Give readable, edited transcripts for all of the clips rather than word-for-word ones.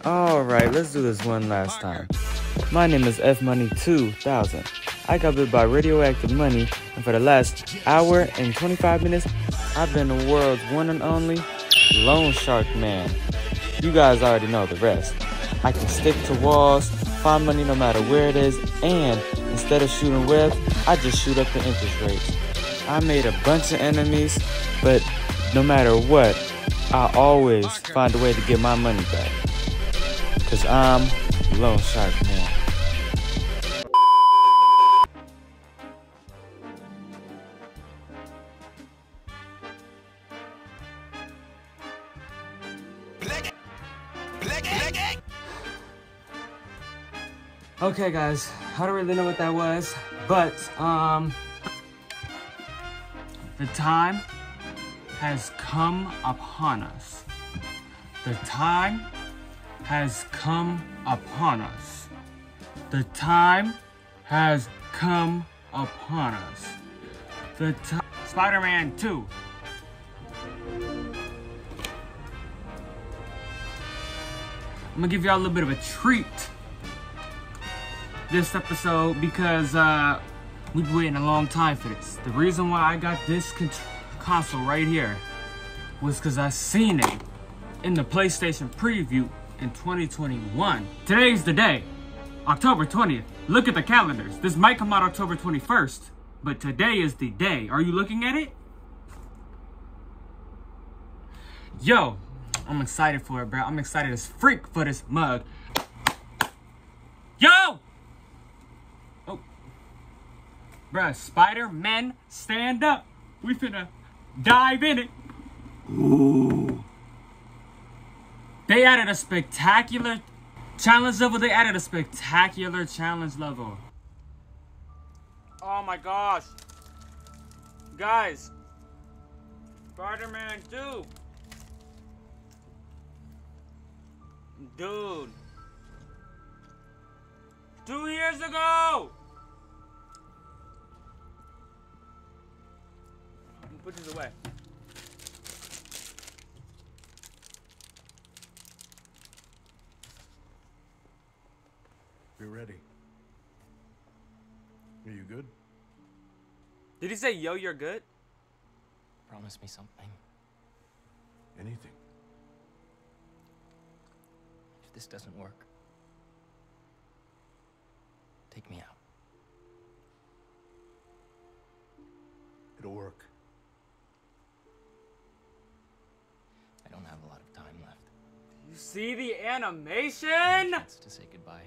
Alright, let's do this one last time. My name is F Money 2000. I got bit by radioactive money, and for the last hour and 25 minutes, I've been the world's one and only Loan Shark Man. You guys already know the rest. I can stick to walls, find money no matter where it is, and instead of shooting webs, I just shoot up the interest rates. I made a bunch of enemies, but no matter what, I always find a way to get my money back. Cause I'm Loan Shark Man. Okay guys, I don't really know what that was, but the time has come upon us. The time has come upon us. The time has come upon us. The time. Spider-Man 2. I'm gonna give y'all a little bit of a treat this episode because we've been waiting a long time for this. The reason why I got this console right here was because I seen it in the PlayStation preview in 2021. Today's the day, October 20th. Look at the calendars. This might come out October 21st, but today is the day. Are you looking at it? Yo, I'm excited for it, bro. I'm excited as freak for this mug. Yo! Oh. Bruh, Spider-Man, stand up. We finna dive in it. Ooh. They added a spectacular challenge level. Oh my gosh. Guys. Spider-Man 2. Dude. 2 years ago. Put this away. We're ready. Are you good? Did he say, yo, you're good? Promise me something. Anything. If this doesn't work, take me out. It'll work. I don't have a lot of time left. You see the animation? Chance to say goodbye.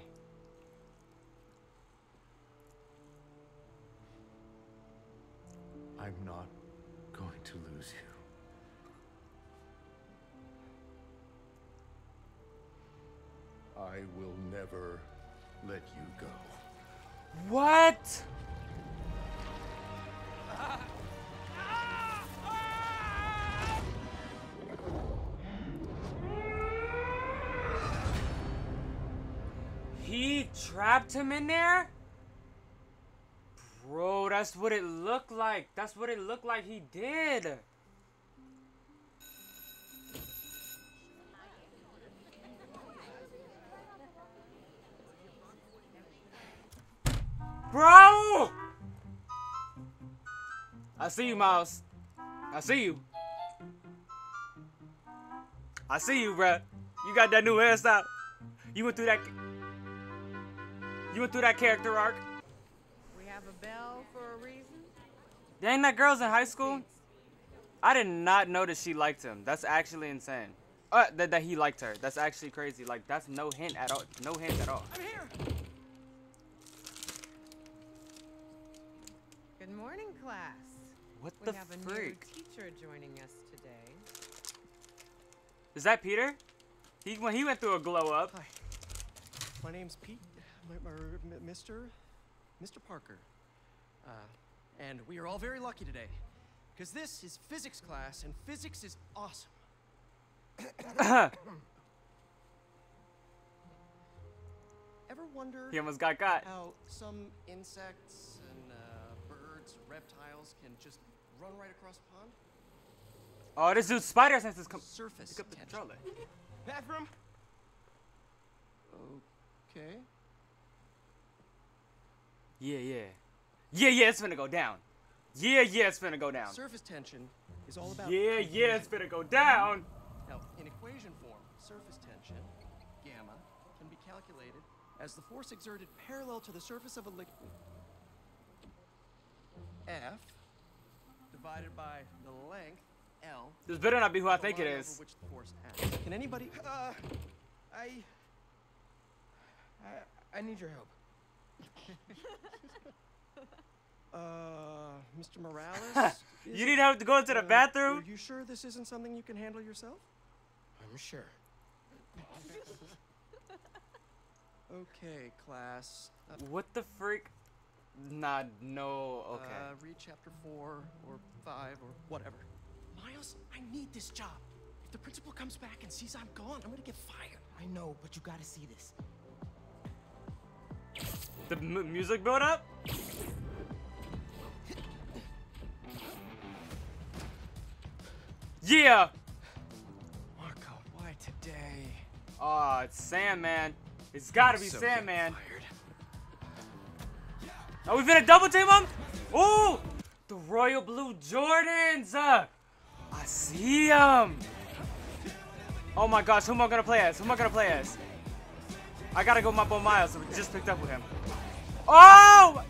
I'm not going to lose you. I will never let you go. What? He trapped him in there? Bro, that's what it looked like. That's what it looked like he did. Bro! I see you, Miles. I see you. I see you, bruh. You got that new hairstyle. You went through that character arc. We have a bell for a reason. Ain't that girls in high school? I did not notice she liked him. That's actually insane. That he liked her. That's actually crazy. Like, that's no hint at all. No hint at all. I'm here. Good morning, class. What We the have a freak? new teacher joining us today. Is that Peter? He went through a glow up. Hi. My name's Pete. Mr. Parker. And we are all very lucky today, because this is physics class, and physics is awesome. Ever wonder He almost got caught. how some insects and birds, reptiles can just run right across a pond? Oh, this dude's spider senses come. Surface Pick up the tension. controller. Bathroom? Okay. Yeah, it's finna go down. Yeah, it's finna go down. Surface tension is all about. Yeah, it's finna go down. Now, in equation form, surface tension, gamma, can be calculated as the force exerted parallel to the surface of a liquid. F divided by the length, L. This better not be who I the think it line is. over which the force acts. Can anybody? I need your help. Mr. Morales? You need help to go into the bathroom? Are you sure this isn't something you can handle yourself? I'm sure. Okay, class. What the freak? Nah, no, okay. Read chapter 4 or 5 or whatever. Miles, I need this job. If the principal comes back and sees I'm gone, I'm gonna get fired. I know, but you gotta see this. The music build up? Yeah! Marco, why today? Oh, it's Sandman. It's gotta be So Sandman. getting fired. Are we finna double team him? Ooh! The Royal Blue Jordans! I see him! Oh my gosh, who am I gonna play as? I gotta go with my boy Miles, so we just picked up with him. Oh!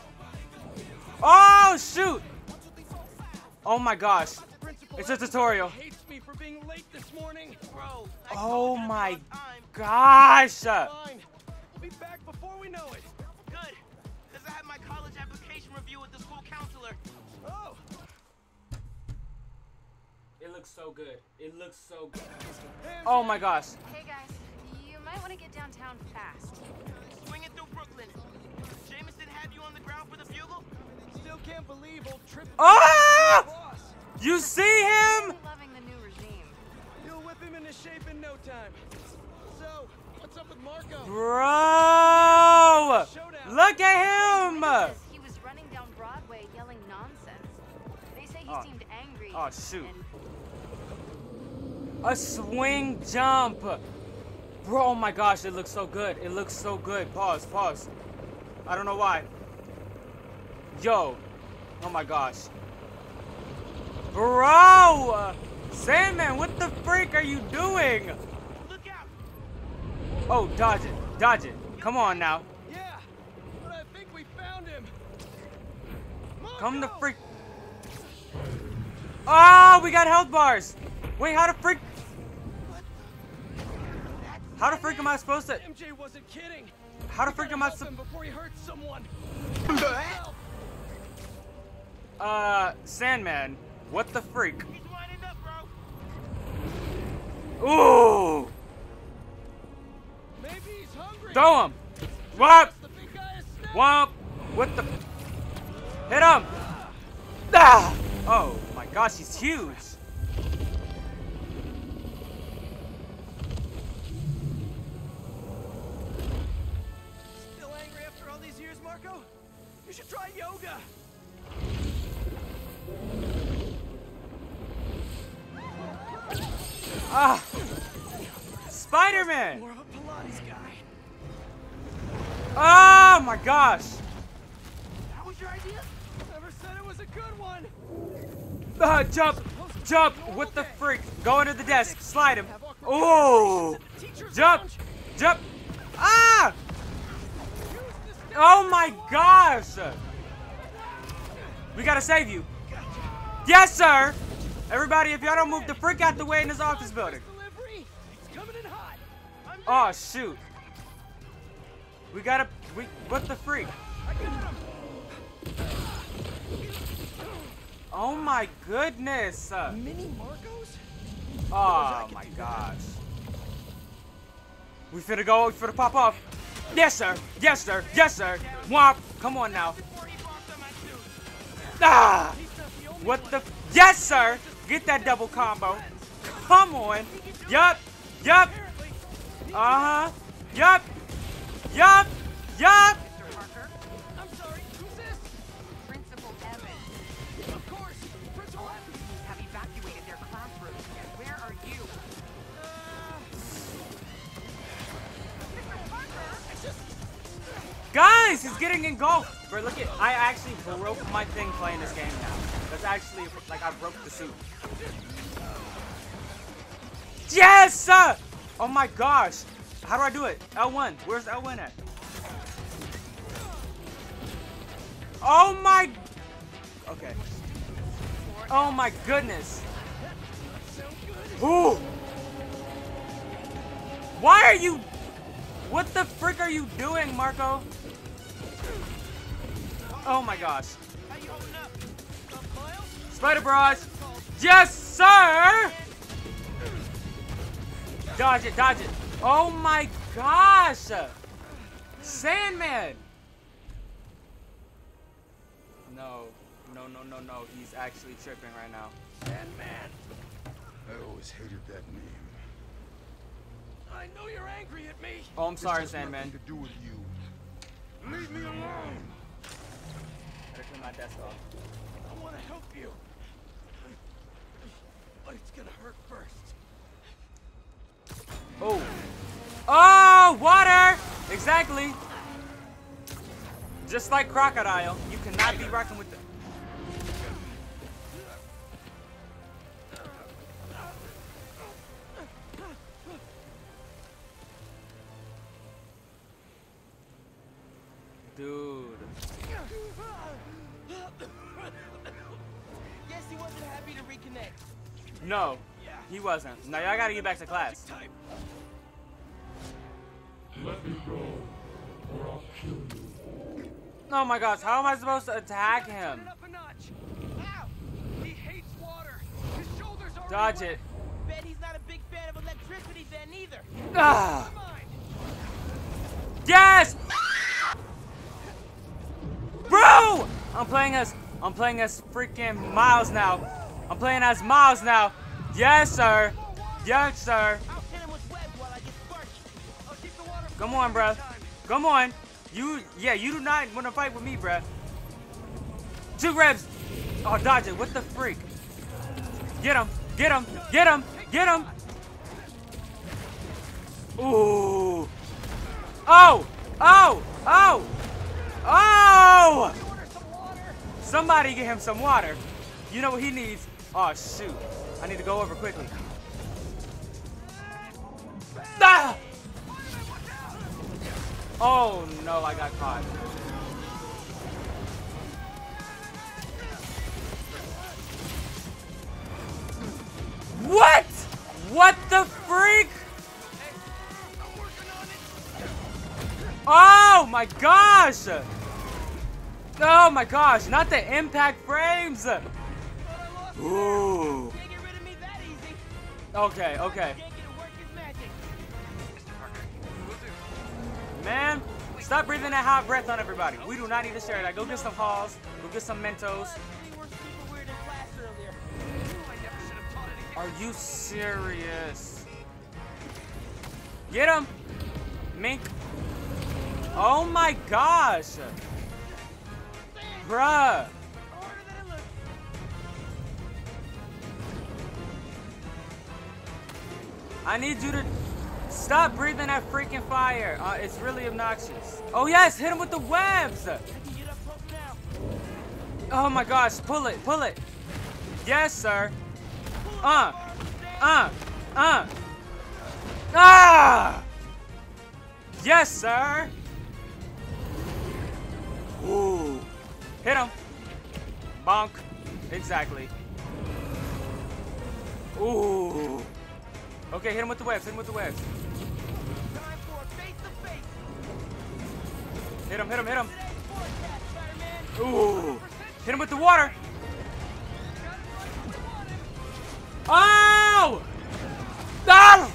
Oh, shoot! Oh my gosh. It's a tutorial. Hates me for being late this morning. Bro, Oh my gosh! Fine. I'll be back before we know it. good. Because I had my college application review with the school counselor. Oh, It looks so good. Oh my gosh. Hey guys, you might want to get downtown fast. Swing it through Brooklyn. Jameson had you on the ground for the bugle? still can't believe old Trip. Ah! Boss. You see him? Really loving the new regime. You'll whip him into shape in no time. So, what's up with Marco? Bro! Look at him! Says he was running down Broadway yelling nonsense. They say he Oh. seemed angry. Oh, shoot. and A swing jump! Bro, oh my gosh, it looks so good. Pause. I don't know why. Yo. Oh my gosh. Bro! Sandman, what the freak are you doing? Look out! Oh, dodge it. Come on now. Yeah, but I think we found him. Come the Marco! freak. Oh, we got health bars. Wait, how the freak am I supposed to? MJ wasn't kidding. How the freak am I Help him before he hurts someone. Sandman, what the freak? He's winding up, bro. Ooh! Maybe he's hungry. Throw him! Whop! The big guy is snapped. Whop! What the? Hit him! Ah! Oh my gosh, he's huge. Still angry after all these years, Marco? You should try yoga. Ah! Spider-Man! More of a Pilates guy. Oh my gosh! That was your idea? Never said it was a good one. Jump! What the freak? Go under the desk, slide him. Ooh! Jump! Ah! Oh my gosh! We gotta save you. Yes, sir! Everybody, if y'all don't move the freak out the way in this office building. Delivery. It's coming in hot. Oh, shoot. What the freak? I got him. Oh my goodness. Mini Marcos? Oh my gosh. We finna pop off. Yes, sir. Womp. Come on now. Before he walked on my suit. Ah! He's not the only What one. the? Yes, sir. Get that double combo. Come on. Yup. Apparently. Uh-huh. Yup. Mr. Parker, I'm sorry. Who's this? Principal Evans Of course. Principal Evans. have evacuated their classroom. Where are you? Mr. Parker, is! He's getting engulfed! Bro, look at, I actually broke my thing playing this game now. That's actually, like, I broke the suit. Yes! Oh my gosh! How do I do it? L1. Where's L1 at? Oh my... Okay. Oh my goodness. Ooh! Why are you... What the frick are you doing, Marco? Oh my gosh. Spider Barrage. Yes, sir! Dodge it, dodge it. Oh my gosh! Sandman! No. No. He's actually tripping right now. Sandman! I always hated that name. I know you're angry at me. Oh, I'm sorry, This has Sandman. nothing to do with you. Leave me alone! Better turn my desk off. I want to help you. But it's gonna hurt first. Oh. Oh, water! Exactly. Just like Crocodile, you cannot be rocking with the... Dude. Guess he wasn't happy to reconnect. No, he wasn't. Now y'all gotta get back to class. Oh my gosh, how am I supposed to attack him? Turn it up a notch. Ow! He hates water. His shoulders are Dodge it. Bet he's not a big fan of electricity then either. Ah! Never mind. Yes! Bro! I'm playing as freaking Miles now. I'm playing as Miles now. Yes, sir. Yes, sir. I'll hit him with webs while I get sparky. I'll keep the water. Come on, bruh. Come on. You do not want to fight with me, bruh. 2 grabs. Oh, dodge it. What the freak? Get him. Get him. Get him. Get him. Ooh. Oh. Oh. Oh. Oh. Somebody get him some water. You know what he needs? Oh, shoot. I need to go over quickly. Ah! Oh, no, I got caught. What? What the freak? Oh, my gosh. Oh, my gosh. Not the impact frames. Ooh. Can't get rid of me that easy. Okay. Can't get to work his magic. Man, stop breathing that hot breath on everybody. We do not need to share that. Go get some Halls. Go get some Mentos. We were super weird in class earlier. I never should have taught it again. Are you serious? Get him! Mink. Oh my gosh! Bruh! Harder than it looks. I need you to stop breathing that freaking fire. It's really obnoxious. Oh yes, hit him with the webs! I can get up close now. Oh my gosh, pull it, pull it. Yes, sir. Ah! Yes, sir. Ooh. Hit him. Bonk. Exactly. Ooh. Okay, hit him with the webs. Hit him with the webs. Time for a face-to-face. Hit him, hit him, hit him. Today's forecast, Spider-Man. Ooh. Hit him with the water. Oh! Ah!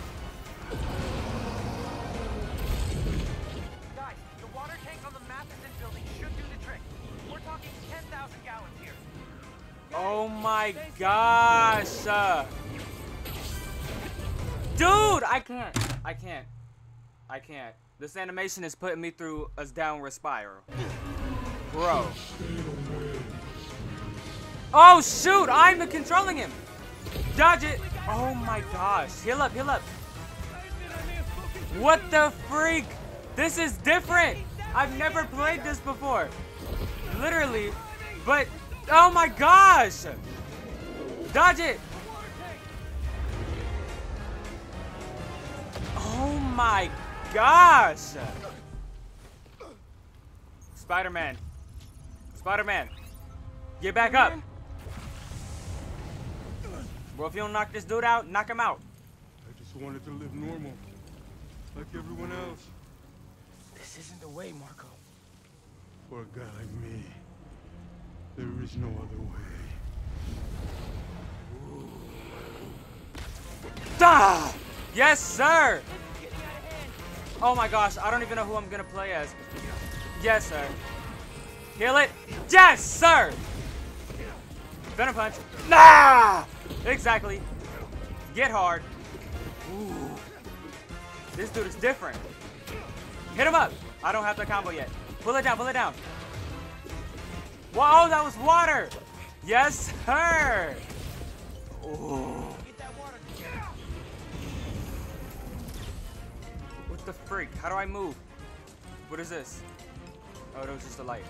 Guys, the water tank on the Matheson building should do the trick. We're talking 10,000 gallons here. Oh my gosh. Dude, I can't. This animation is putting me through a downward spiral. Bro. Oh shoot, I'm the controlling him. Dodge it. Oh my gosh. Heal up, heal up. What the freak? This is different. I've never played this before. Literally. But, oh my gosh. Dodge it. Oh my gosh. Spider-Man. Spider-Man. Get back up. Bro, if you don't knock this dude out, knock him out. I just wanted to live normal, like everyone else. This isn't the way, Marco. For a guy like me, there is no other way. Ah! Yes, sir! Oh my gosh, I don't even know who I'm gonna play as. Yes, sir. Heal it. Yes, sir! Venom punch. Nah! Exactly. Get hard. Ooh. This dude is different. Hit him up. I don't have the combo yet. Pull it down, pull it down. Whoa, that was water. Yes, sir. Ooh. What the freak? How do I move? What is this? Oh, that was just a light.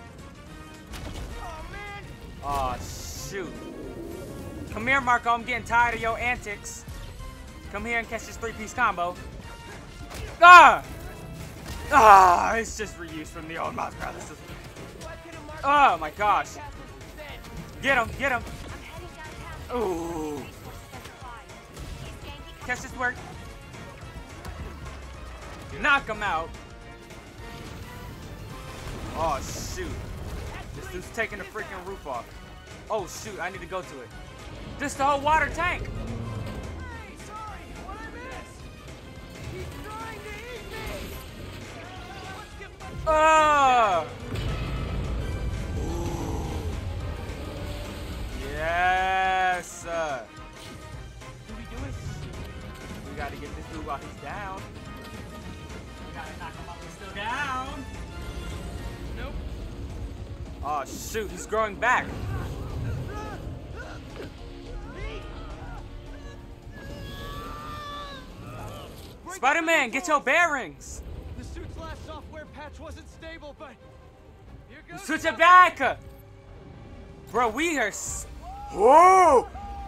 Oh, shoot. Come here, Marco. I'm getting tired of your antics. Come here and catch this 3-piece combo. Ah! Ah! It's just reused from the old Miles Morales. Oh my gosh. Get him, get him. Ooh. Catch this work. Knock him out. Oh, shoot. This dude's taking the freaking roof off. Oh, shoot. I need to go to it. This is the whole water tank. Hey, sorry, what I missed? He's trying to eat me. Let's get my Yes. Do we do it? We gotta get this dude while he's down. We gotta knock him while he's still down. Nope. Oh shoot, he's growing back. Spider-Man, get your bearings. The suit's last software patch wasn't stable, but here goes. Switch it back. Bro, we are. Whoa!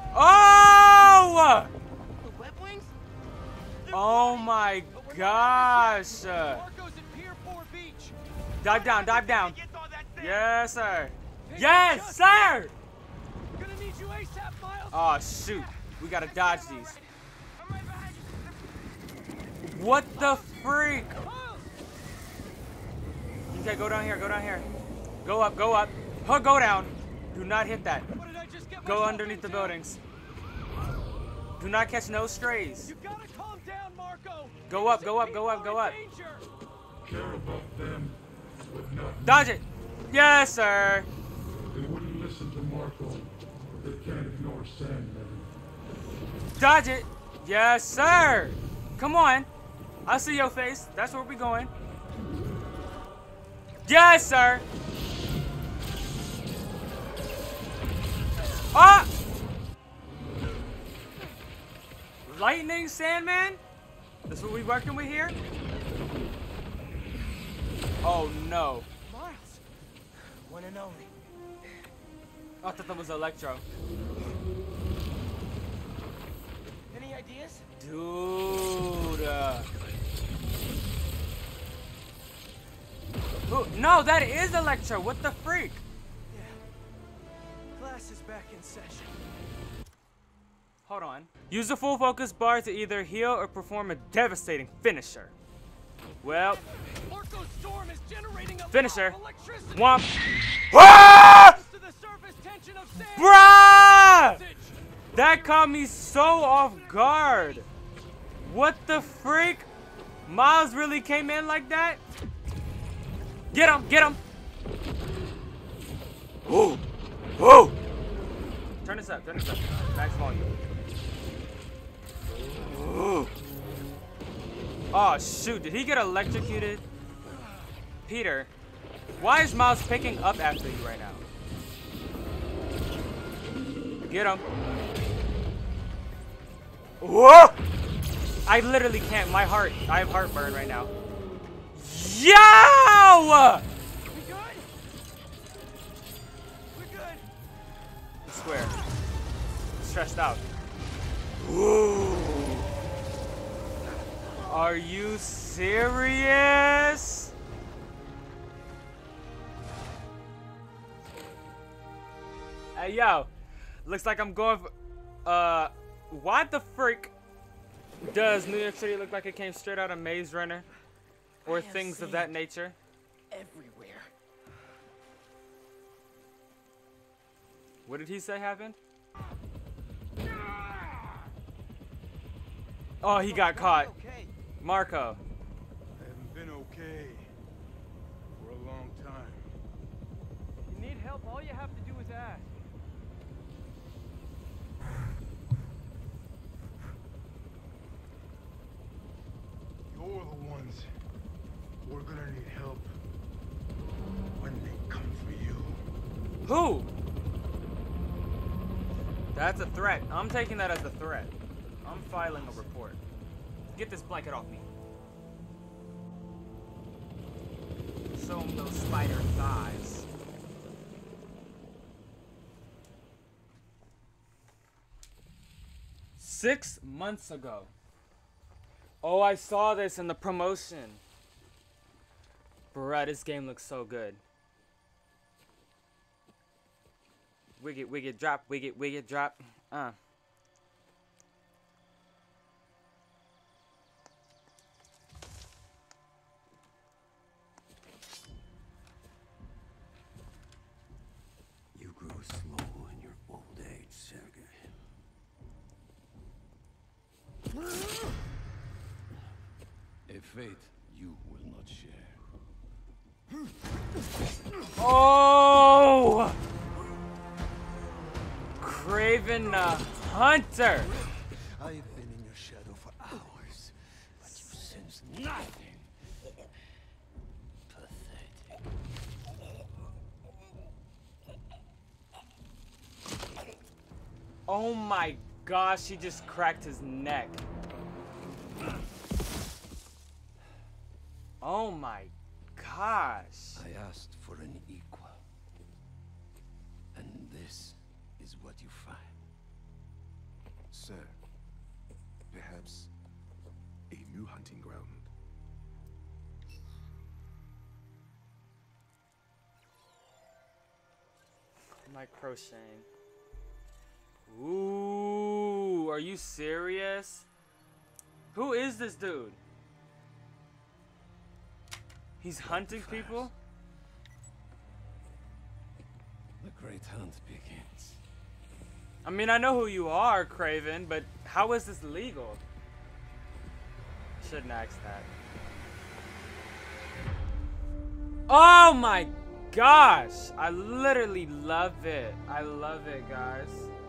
Oh! The web wings? Oh my gosh! Marco's at Pier 4 Beach. Dive down, dive down. Get all that sand. Yes, sir. Yes, sir! Gonna need you ASAP, Miles. Oh shoot, we gotta dodge these. I'm right behind you. What the freak? Miles! Okay, go down here, go down here. Go up, go up. Huh, go down. Do not hit that. What did I just get Go myself underneath the into? buildings. Do not catch no strays. You gotta calm down, Marco. Go up, go up, go up, go up. Danger. Care about them, but not. Dodge it. Yes, sir. They wouldn't listen to Marco. They can't ignore Sandman. Dodge it. Yes, sir. Come on. I see your face. That's where we going. Yes, sir. Ah! Lightning Sandman? That's what we working with here? Oh no. Miles. One and only. I thought that was Electro. Any ideas? Dude. Who? No, that is Electro. What the freak? Yeah. Class is back in session. Hold on. Use the full focus bar to either heal or perform a devastating finisher. Well, Marco's storm is generating a Finisher. lot of electricity. womp. Ah! To the surface tension of sand. Bruh! That caught me so off guard. What the freak? Miles really came in like that? Get him, get him. Whoa, whoa. Turn this up, max volume. Ooh. Oh shoot, did he get electrocuted? Peter, why is Miles picking up after you right now? Get him. Whoa! I literally can't, I have heartburn right now. Yo! We good? We're good. I swear. Stressed out. Ooh. Are you serious? Hey yo, looks like I'm going for, why the frick does New York City look like it came straight out of Maze Runner? Or things of that nature? Everywhere. What did he say happened? Oh, he got caught. Okay. Marco. I haven't been okay for a long time. If you need help, all you have to do is ask. You're the ones who are gonna need help when they come for you. Who? That's a threat. I'm taking that as a threat. I'm filing a report. Get this blanket off me. Show him those spider thighs. Six months ago. Oh, I saw this in the promotion. Bruh, this game looks so good. Wigget, drop, wigget, drop. You grew slow in your old age, Sergei. A fate you will not share. Oh! Craven the Hunter! I've been in your shadow for hours, but you sense nothing. Pathetic. Oh my gosh, he just cracked his neck. Oh my gosh. I asked for an equal. And this is what you find. Sir, perhaps a new hunting ground. Am I crocheting? Ooh, are you serious? Who is this dude? He's hunting people? The great hunt begins. I mean, I know who you are, Craven, but how is this legal? Shouldn't ask that. Oh my gosh! I literally love it. I love it, guys.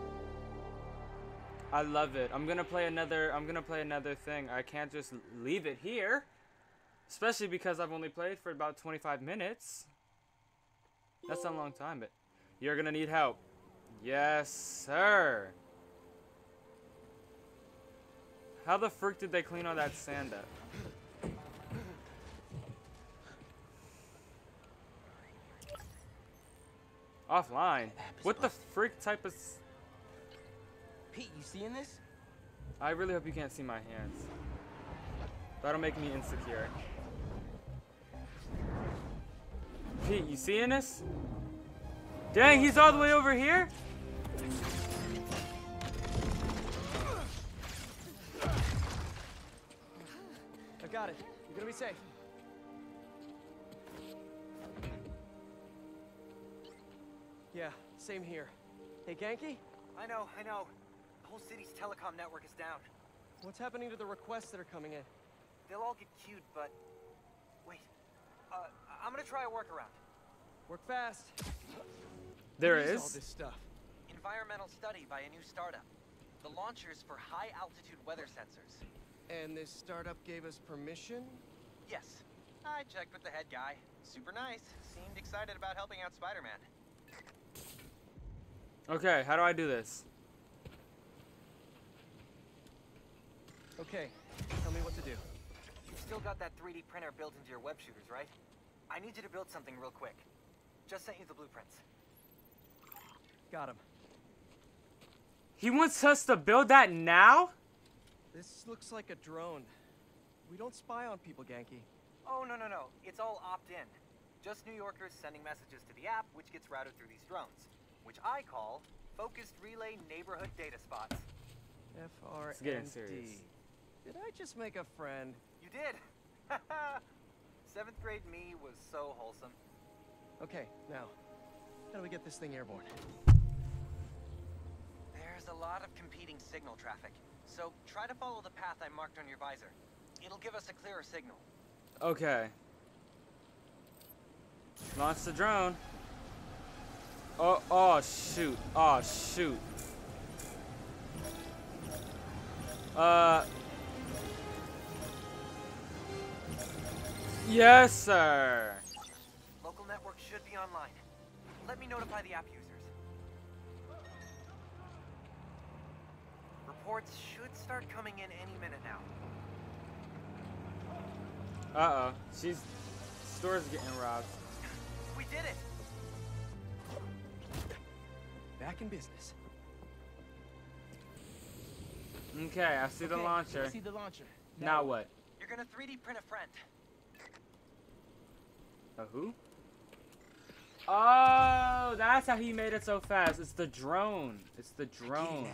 I love it. I'm gonna play another thing. I can't just leave it here. Especially because I've only played for about 25 minutes. That's not a long time, but you're gonna need help. Yes, sir. How the frick did they clean all that sand up? Offline? What the frick type of... Pete, you seeing this? I really hope you can't see my hands. That'll make me insecure. Pete, you seeing this? Dang, he's all the way over here? I got it. You're gonna be safe. Yeah, same here. Hey, Genki? I know. The whole city's telecom network is down. What's happening to the requests that are coming in? They'll all get queued, but... Wait. I'm gonna try a workaround. Work fast. There What is. all this stuff? Environmental study by a new startup. The launchers for high-altitude weather sensors. And this startup gave us permission? Yes. I checked with the head guy. Super nice. Seemed excited about helping out Spider-Man. Okay, how do I do this? Okay, tell me what to do. You've still got that 3D printer built into your web shooters, right? I need you to build something real quick. Just sent you the blueprints. Got him. He wants us to build that now? This looks like a drone. We don't spy on people, Genki. Oh, no. It's all opt-in. Just New Yorkers sending messages to the app, which gets routed through these drones, which I call Focused Relay Neighborhood Data Spots. It's getting FRND. serious. Did I just make a friend? You did! 7th grade me was so wholesome. Okay, now, how do we get this thing airborne? There's a lot of competing signal traffic, so try to follow the path I marked on your visor. It'll give us a clearer signal. Okay. Launch the drone. Oh shoot. Oh shoot. Yes, sir. Local network should be online. Let me notify the app users. Reports should start coming in any minute now. Uh-oh. Store's getting robbed. We did it! Back in business. Okay, I see the launcher. I see the launcher. Now what? You're gonna 3D print a friend. A who? Oh, that's how he made it so fast. It's the drone. It's the drone.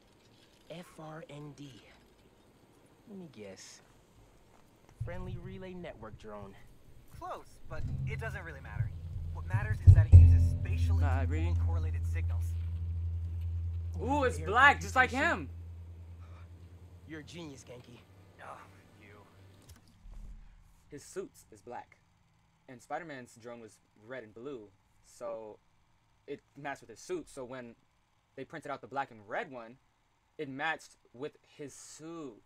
FRND. Let me guess. Friendly Relay Network drone. Close, but it doesn't really matter. What matters is that it uses spatial and correlated signals. Ooh, it's black, just like him. You're a genius, Genki. Oh, you. His suits is black. And Spider-Man's drone was red and blue. So it matched with his suit. So when they printed out the black and red one, it matched with his suit.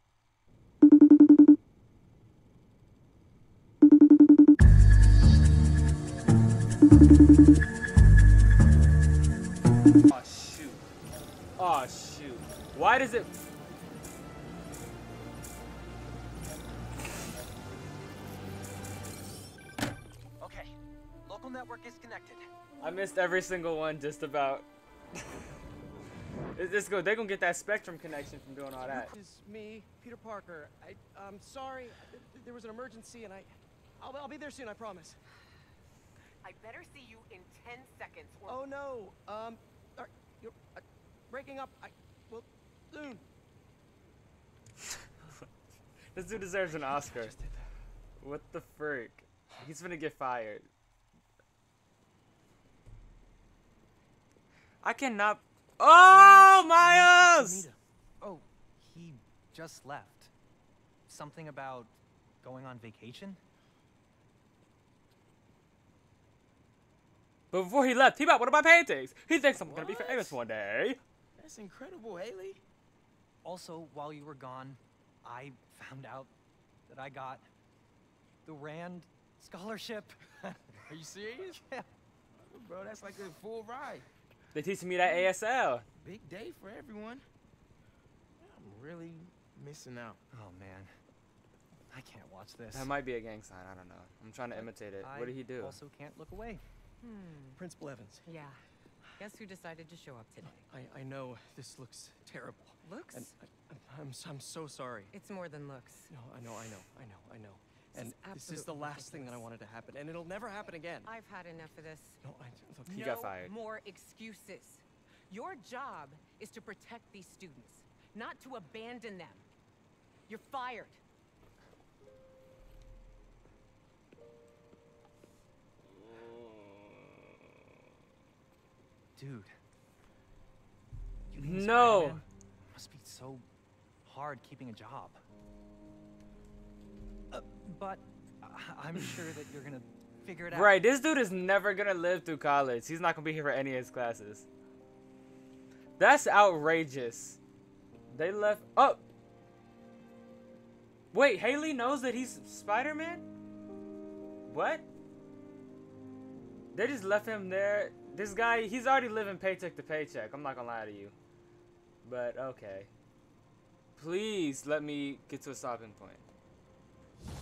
Oh shoot. Oh shoot. Why does it... Okay, local network is connected. I missed every single one just about. They're gonna get that Spectrum connection from doing all that. This is me, Peter Parker. I'm sorry. There was an emergency, and I'll be there soon. I promise. I better see you in 10 seconds. Or Oh no. You're breaking up. Well, soon. This dude deserves an Oscar. What the frick? He's gonna get fired. I cannot. Oh, Miles! Oh, he just left. Something about going on vacation? But before he left, he bought one of my paintings. He thinks I'm gonna be famous one day. That's incredible, Haley. Also, while you were gone, I found out that I got the Rand scholarship. Are you serious? Yeah. Bro, that's like a full ride. They teaching me that ASL. Big day for everyone. I'm really missing out. Oh man, I can't watch this. That might be a gang sign. I don't know. I'm trying to imitate it. What did he do? Also can't look away. Principal Evans. Yeah. Guess who decided to show up today? I know this looks terrible. Looks? And I'm so sorry. It's more than looks. No, I know. This And is this is the absolutely last thing that I wanted to happen, and it'll never happen again. I've had enough of this. No, look. He No got fired. more excuses. Your job is to protect these students, not to abandon them. You're fired. Dude. No. Spider-Man must be so hard keeping a job. But I'm sure that you're gonna figure it out. Right, this dude is never gonna live through college. He's not gonna be here for any of his classes. That's outrageous. They left. Oh! Wait, Haley knows that he's Spider-Man? What? They just left him there. This guy, he's already living paycheck to paycheck. I'm not gonna lie to you. But, okay. Please let me get to a stopping point.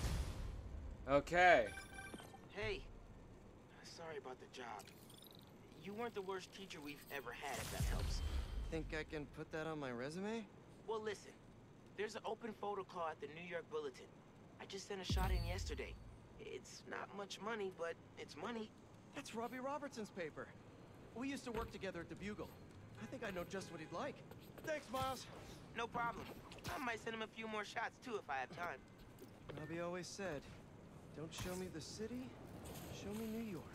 Okay. Hey, sorry about the job. You weren't the worst teacher we've ever had, if that helps. Think I can put that on my resume? Well, listen. There's an open photo call at the New York Bulletin. I just sent a shot in yesterday. It's not much money, but it's money. That's Robbie Robertson's paper. We used to work together at the Bugle. I think I know just what he'd like. Thanks, Miles. No problem. I might send him a few more shots, too, if I have time. Robbie always said, don't show me the city, show me New York.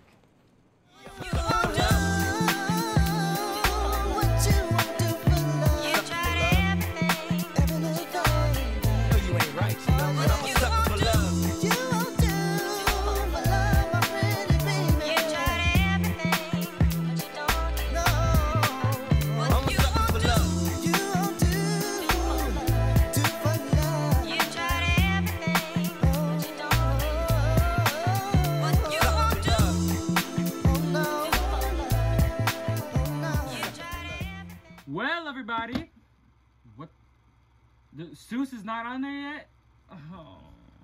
Well, everybody, what? The Seuss is not on there yet? Oh.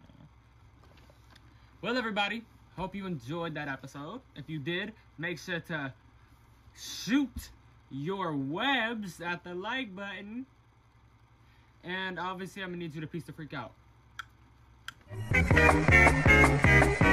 Well, everybody, hope you enjoyed that episode. If you did, make sure to shoot your webs at the like button. And obviously, I'm gonna need you to piece the freak out.